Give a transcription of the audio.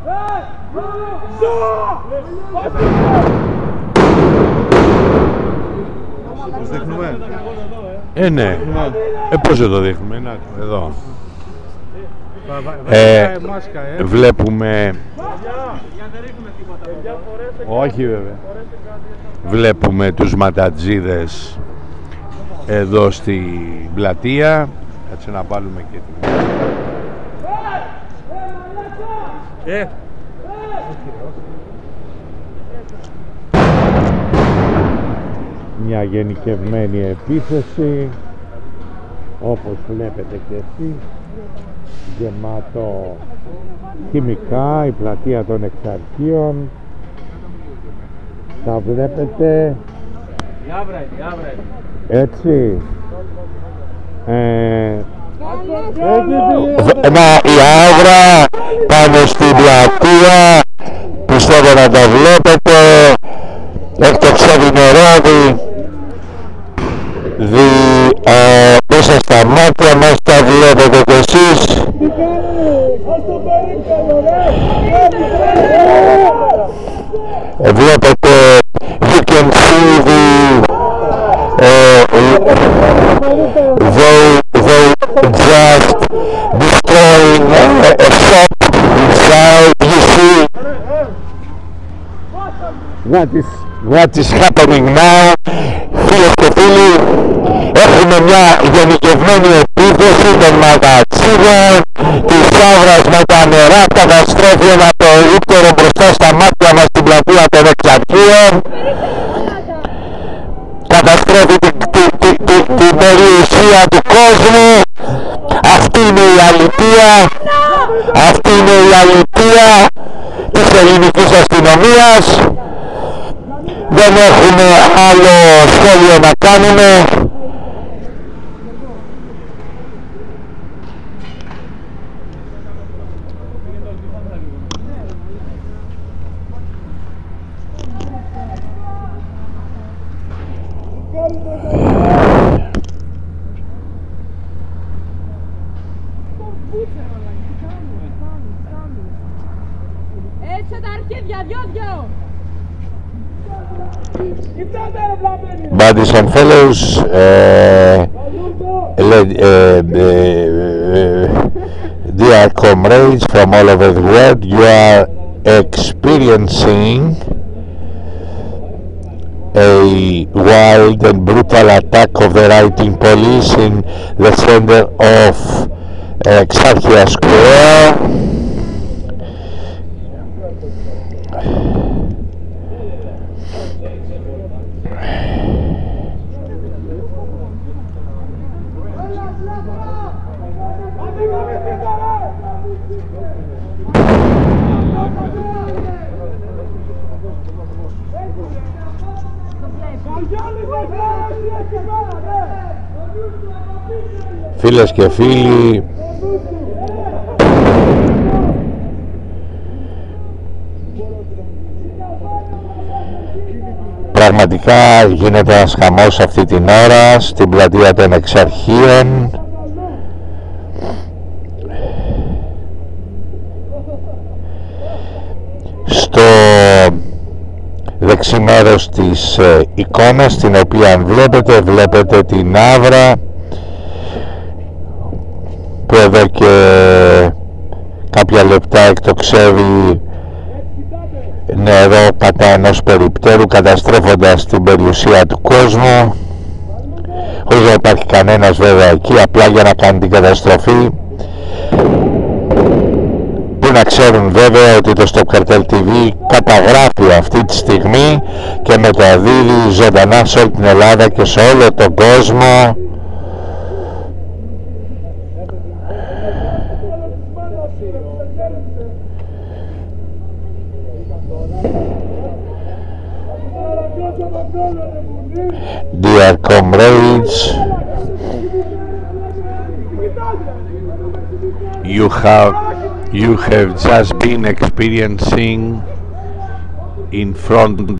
Πώς δείχνουμε? Ναι. Πώς δεν το δείχνουμε? Να, εδώ. Βλέπουμε... Όχι βέβαια. Βλέπουμε τους ματατζίδες εδώ στην πλατεία. Κάτσε να βάλουμε και την... Μια γενικευμένη επίθεση, όπως βλέπετε και εσείς, γεμάτο χημικά, η πλατεία των Εξαρχείων. Τα βλέπετε έτσι. Η άβρα πάνω στην πλατεία, πιστεύω να τα βλέπετε. Εκτοξεύει νερόδι μέσα στα μάτια μας, τα βλέπετε κι εσείς. Βλέπετε, you can see they just destroying a shop inside. You see what is happening now. Φίλες και φίλοι, έχουμε μια γενικευμένη επίθεση των ματατσίδων της άβρας με τα νερά. Καταστρέφει ένα περίπτερο μπροστά στα μάτια μας στην πλατεία των Εξαρχείων. Καταστρέφει την περιουσία του κόσμου. Αυτή είναι η αλήθεια. Αυτή είναι η αλήθεια της ελληνικής αστυνομίας. Δεν έχουμε άλλο σχόλιο να κάνουμε. Έτσι τα αρχίδια, δυο-δυο! Buddies and fellows, dear comrades from all over the world, you are experiencing a wild and brutal attack of the right-wing police in the center of Exarchia Square. Φίλες και φίλοι, πραγματικά γίνεται ένας χαμός αυτή την ώρα στην πλατεία των Εξαρχείων. Στο δεξί μέρος της εικόνας, την οποία βλέπετε την άβρα που εδώ και κάποια λεπτά εκτοξεύει νερό κατά ενός περιπτέρου, καταστρέφοντας την περιουσία του κόσμου, χωρίς να υπάρχει κανένας βέβαια εκεί, απλά για να κάνει την καταστροφή. Που να ξέρουν βέβαια ότι το Stop Cartel TV καταγράφει αυτή τη στιγμή και μεταδίδει ζωντανά σε όλη την Ελλάδα και σε όλο τον κόσμο Dear comrades, you have just been experiencing in front